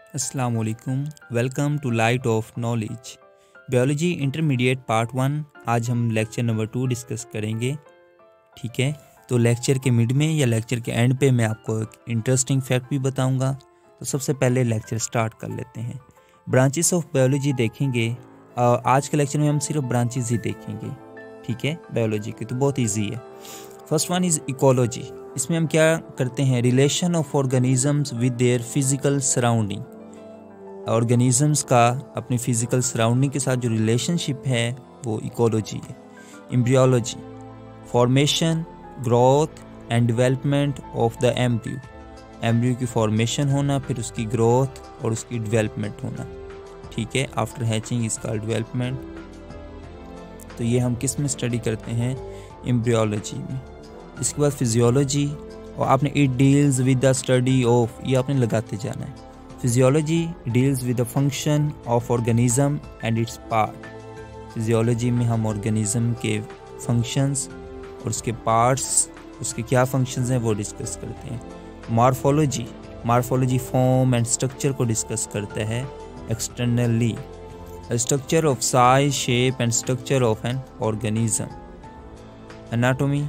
अस्सलाम वालेकुम। Welcome to light of knowledge biology intermediate part 1। आज हम लेक्चर नंबर 2 डिस्कस करेंगे। ठीक है, तो लेक्चर के मिड में या लेक्चर के एंड पे मैं आपको एक इंटरेस्टिंग फैक्ट भी बताऊंगा। तो सबसे पहले लेक्चर स्टार्ट कर लेते हैं। ब्रांचेस ऑफ बायोलॉजी देखेंगे। आज के लेक्चर में हम सिर्फ ब्रांचेस ही देखेंगे। ठीक है, बायोलॉजी की तो बहुत ईजी है। First one is ecology. इसमें हम क्या करते हैं, relation of organisms with their physical surrounding. Organisms का अपनी फिजिकल सराउंडिंग के साथ जो रिलेशनशिप है वो इकोलॉजी है। Embryology, formation, growth and development of the embryo. Embryo की फॉर्मेशन होना, फिर उसकी ग्रोथ और उसकी डेवलपमेंट होना। ठीक है, after hatching is called development. तो ये हम किस में स्टडी करते हैं, एम्ब्रियोलॉजी में। इसके बाद फिजियोलॉजी, और आपने it deals with the study of, ये आपने लगाते जाना है। Physiology deals with the function of organism and its part. Physiology में हम ऑर्गेनिज्म के फंक्शंस और उसके पार्ट्स, उसके क्या फंक्शंस हैं वो डिस्कस करते हैं। Morphology, morphology form and structure को डिस्कस करता है externally. Structure of size, shape and structure of an organism. Anatomy,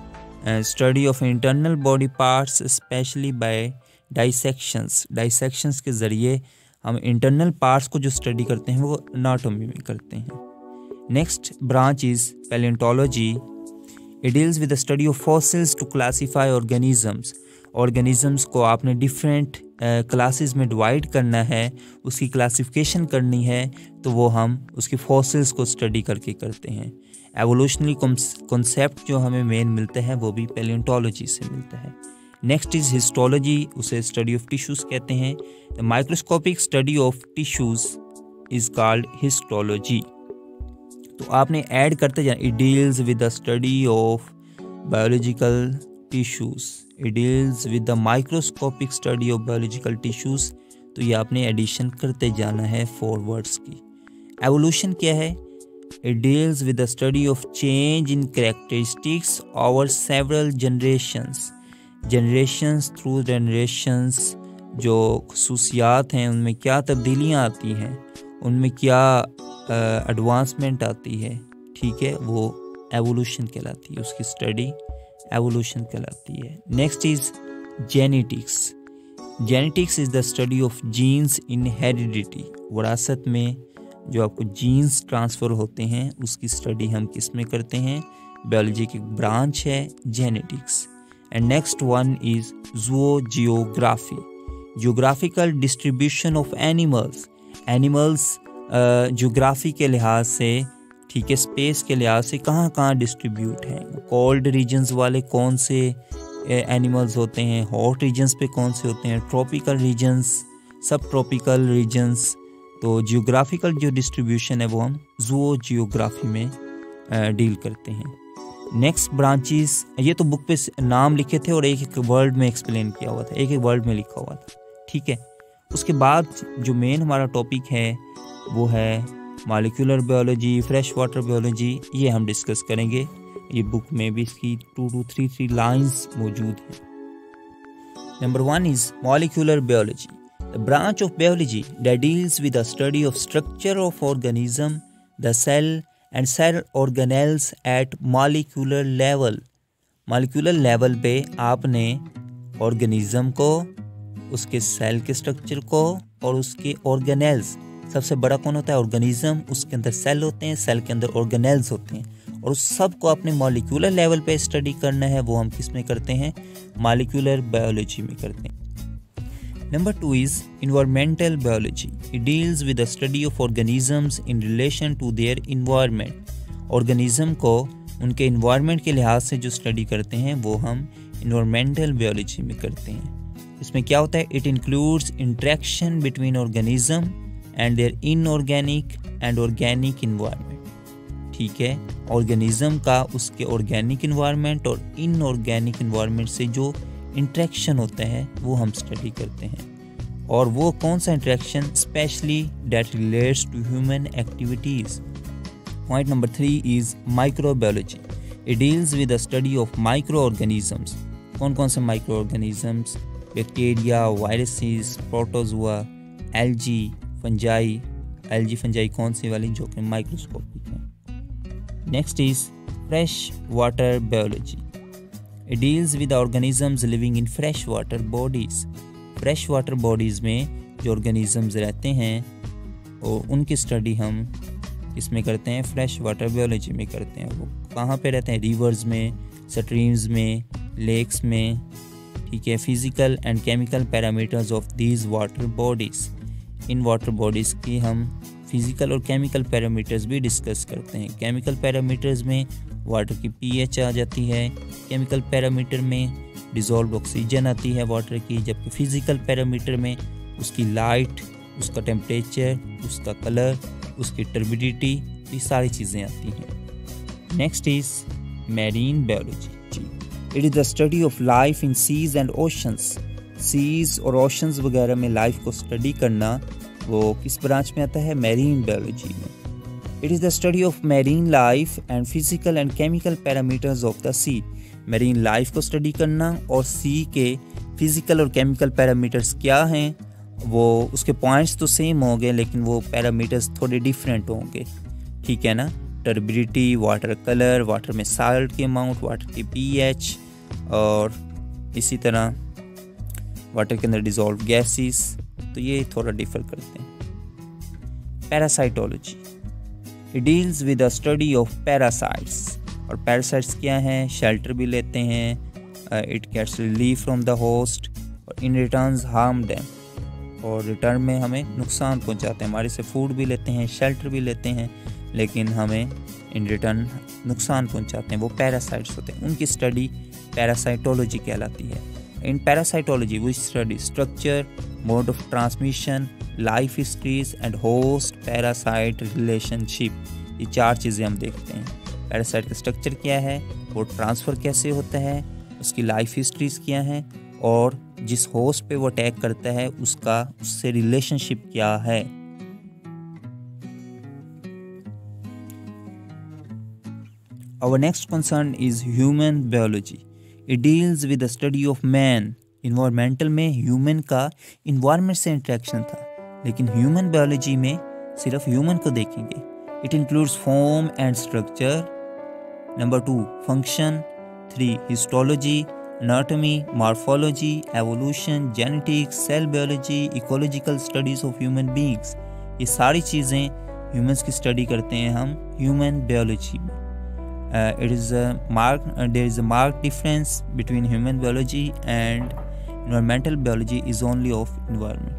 study of internal body parts specially by dissections. Dissections के ज़रिए हम इंटरनल पार्ट्स को जो स्टडी करते हैं वो एनाटॉमी में करते हैं। Next branch is palaeontology. It deals with the study of fossils to classify organisms. Organisms को आपने डिफरेंट क्लासेस में डिवाइड करना है, उसकी क्लासिफिकेशन करनी है, तो वो हम उसके फॉसिल्स को स्टडी करके करते हैं। एवोल्यूशनरी कॉन्सेप्ट जो हमें मेन मिलता है वो भी पैलियोंटोलॉजी से मिलता है। नेक्स्ट इज़ हिस्टोलॉजी, उसे स्टडी ऑफ टिश्यूज़ कहते हैं। The microscopic study of tissues is called histology. तो आपने ऐड करते जाना, it deals with the study of biological tissues. It deals with the microscopic study of biological tissues. तो ये आपने एडिशन करते जाना है 4 वर्ड्स की। एवोल्यूशन क्या है, it deals with the study of change in characteristics over several generations. Generations through generations जो खसूसियात हैं उनमें क्या तब्दीलियाँ आती हैं, उनमें क्या एडवांसमेंट आती है। ठीक है, वो एवोल्यूशन कहलाती है, उसकी स्टडी एवोल्यूशन कहलाती है। Next is genetics. Genetics is the study of genes in heredity. विरासत में जो आपको जीन्स ट्रांसफ़र होते हैं उसकी स्टडी हम किस में करते हैं, बायोलॉजी की ब्रांच है genetics. And next one is zoogeography. Geographical distribution of animals. Animals geography के लिहाज से, ठीक है, स्पेस के लिहाज से कहाँ कहाँ डिस्ट्रीब्यूट हैं। कोल्ड रीजन्स वाले कौन से एनिमल्स होते हैं, हॉट रीजन्स पे कौन से होते हैं, tropical regions, sub tropical regions. तो जियोग्राफिकल जो डिस्ट्रीब्यूशन है वो हम ज़ूजियोग्राफी में डील करते हैं। नेक्स्ट ब्रांचेस, ये तो बुक पे नाम लिखे थे और एक एक वर्ड में एक्सप्लेन किया हुआ था, एक एक वर्ड में लिखा हुआ था। ठीक है, उसके बाद जो मेन हमारा टॉपिक है वो है molecular biology, fresh water biology. ये हम डिस्कस करेंगे। ये बुक में भी इसकी 2 to 3 लाइंस मौजूद हैं। Number 1 is molecular biology, the branch of biology that deals with the study of structure of organism, the cell and cell organelles at molecular level. Molecular level पे आपने organism को, उसके cell के structure को और उसके ऑर्गेनेल्स, सबसे बड़ा कौन होता है ऑर्गेनिज्म, उसके अंदर सेल होते हैं, सेल के अंदर ऑर्गेनेल्स होते हैं, और उस सब को अपने मॉलिक्यूलर लेवल पे स्टडी करना है, वो हम किस में करते हैं, मॉलिक्यूलर बायोलॉजी में करते हैं। Number 2 is environmental biology. It deals with the study of organisms in relation to their environment. Organism को उनके environment के लिहाज से जो study करते हैं वो हम environmental biology में करते हैं। इसमें क्या होता है, it includes interaction between organism and their inorganic and organic environment. ठीक है, organism का उसके organic environment और inorganic environment से जो इंट्रैक्शन होता है वो हम स्टडी करते हैं। और वो कौन सा interaction, specially that relates to human activities. Point number 3 is microbiology. It deals with the study of micro organisms. कौन कौन से micro organisms, bacteria, viruses, protozoa, algae fungi कौन सी वाली, जो कि माइक्रोस्कोपिक है। Next is fresh water biology. It deals with organisms living in fresh water bodies. Fresh water bodies में जो ऑर्गेनिजम्स रहते हैं और उनकी स्टडी हम इसमें करते हैं, फ्रेश वाटर बायोलॉजी में करते हैं। वो कहाँ पे रहते हैं? रिवर्स में, स्ट्रीम्स में, लेक्स में, ठीक है। Physical and chemical parameters of these water bodies. इन वाटर बॉडीज़ की हम फिजिकल और केमिकल पैरामीटर्स भी डिस्कस करते हैं। केमिकल पैरामीटर्स में वाटर की पीएच आ जाती है, केमिकल पैरामीटर में डिज़ोल्व ऑक्सीजन आती है वाटर की, जबकि फिजिकल पैरामीटर में उसकी लाइट, उसका टेम्परेचर, उसका कलर, उसकी टर्बिडिटी, ये सारी चीज़ें आती हैं। Next is marine biology. It is the study of life in seas and oceans. Seas और ओशंस वगैरह में लाइफ को स्टडी करना वो किस ब्रांच में आता है? मैरीन बायोलॉजी में। It is the study of marine life and physical and chemical parameters of the sea. Marine life को स्टडी करना और सी के फिजिकल और केमिकल पैरामीटर्स क्या हैं, वो उसके पॉइंट्स तो सेम होंगे लेकिन वो पैरामीटर्स थोड़े डिफरेंट होंगे, ठीक है ना। टर्बिडिटी, वाटर कलर, वाटर में साल्ट की अमाउंट, वाटर की पीएच, और इसी तरह वाटर के अंदर डिज़ोल्व गैसेस, तो ये थोड़ा डिफर करते हैं। Parasitology. It deals with the study of parasites. और पैरासाइट्स क्या हैं? शेल्टर भी लेते हैं, it gets relief from the host और इन रिटर्न्स हार्म देम, और रिटर्न में हमें नुकसान पहुंचाते हैं। हमारे से फूड भी लेते हैं, शेल्टर भी लेते हैं, लेकिन हमें इन रिटर्न नुकसान पहुंचाते हैं। वो पैरासाइट्स होते हैं, उनकी स्टडी पैरासाइटोलॉजी कहलाती है। In parasitology we study structure, mode of transmission, life histories and host parasite relationship. ये चार चीज़ें हम देखते हैं। पैरासाइट का स्ट्रक्चर क्या है, वो ट्रांसफ़र कैसे होता है, उसकी लाइफ हिस्ट्रीज क्या है, और जिस होस्ट पे वो अटैक करता है उसका उससे रिलेशनशिप क्या है। Our next concern is human biology. It deals with the study of man. Environmental में human का environment से interaction था, लेकिन human biology में सिर्फ human को देखेंगे। It includes form and structure. Number 2, function. 3, histology, anatomy, morphology, evolution, genetics, cell biology, ecological studies of human beings. ये सारी चीज़ें humans की study करते हैं हम human biology में। There is a marked difference between human biology and environmental biology is only of environment.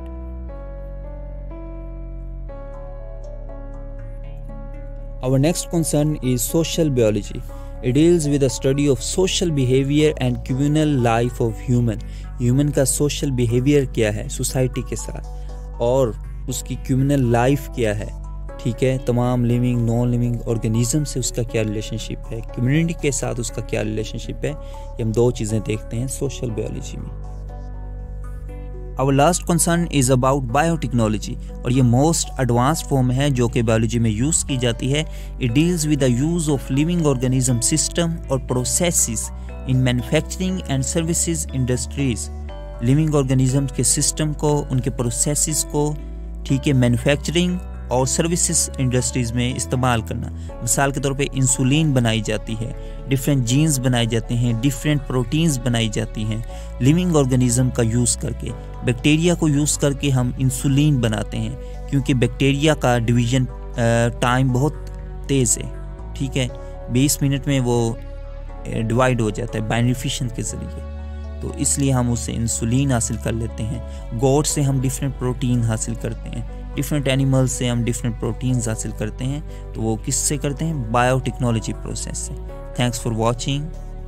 Our next concern is social biology. It deals with the study of social behavior and communal life of human. Human का social behavior क्या है society के साथ, और उसकी communal life क्या है, ठीक है। तमाम लिविंग नॉन लिविंग ऑर्गेनिज्म से उसका क्या रिलेशनशिप है, कम्युनिटी के साथ उसका क्या रिलेशनशिप है, ये हम दो चीज़ें देखते हैं सोशल बायोलॉजी में। Our last concern is about biotechnology, और ये मोस्ट एडवांस्ड फॉर्म है जो कि बायोलॉजी में यूज़ की जाती है। It deals with the use of living organism system और processes in manufacturing and services industries. Living organism के सिस्टम को, उनके प्रोसेसेस को, ठीक है, मैन्युफैक्चरिंग और सर्विसेज इंडस्ट्रीज़ में इस्तेमाल करना। मिसाल के तौर पे इंसुलिन बनाई जाती है, डिफरेंट जीन्स बनाए जाते हैं, डिफरेंट प्रोटीन्स बनाई जाती हैं लिविंग ऑर्गेनिज्म का यूज़ करके। बैक्टीरिया को यूज़ करके हम इंसुलिन बनाते हैं, क्योंकि बैक्टीरिया का डिवीजन टाइम बहुत तेज़ है, ठीक है, 20 मिनट में वो डिवाइड हो जाता है बाइनरी फिशन के ज़रिए, तो इसलिए हम उससे इंसुलिन हासिल कर लेते हैं। गोट से हम डिफरेंट प्रोटीन हासिल करते हैं, डिफरेंट एनिमल्स से हम डिफरेंट प्रोटीन्स हासिल करते हैं, तो वो किससे करते हैं? बायोटेक्नोलॉजी प्रोसेस से। Thanks for watching.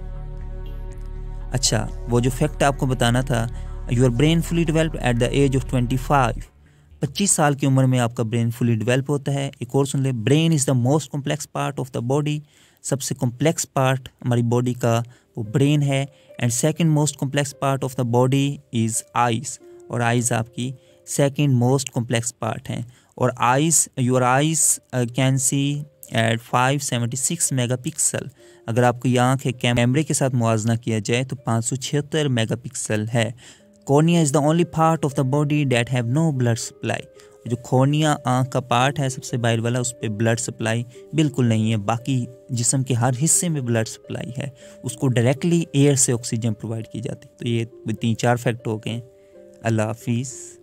अच्छा, वो जो फैक्ट आपको बताना था, your brain fully develop at the age of 25 साल की उम्र में आपका ब्रेन फुली डेवलप होता है। एक और सुन ले, brain is the most complex part of the body. सबसे कॉम्प्लेक्स पार्ट हमारी बॉडी का वो ब्रेन है। And second most complex part of the body is eyes, और आइज़ आपकी सेकंड मोस्ट कॉम्प्लेक्स पार्ट हैं। और eyes, your eyes can see at 576 megapixel. अगर आपको ये आँख है कैमरे के साथ मुआवजना किया जाए तो 576 मेगापिक्सल है। Cornea is the only part of the body that have no blood supply. जो कॉर्निया आँख का पार्ट है सबसे बाहर वाला, उस पर ब्लड सप्लाई बिल्कुल नहीं है। बाकी जिस्म के हर हिस्से में ब्लड सप्लाई है, उसको डायरेक्टली एयर से ऑक्सीजन प्रोवाइड की जाती है। तो ये 3-4 फैक्ट हो गए। अल्लाह हाफिज़।